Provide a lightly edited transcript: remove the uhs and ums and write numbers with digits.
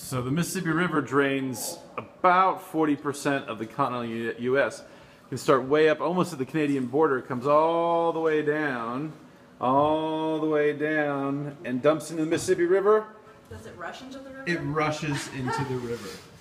So the Mississippi River drains about 40% of the continental U.S. You can start way up, almost at the Canadian border. It comes all the way down, and dumps into the Mississippi River. Does it rush into the river? It rushes into the river.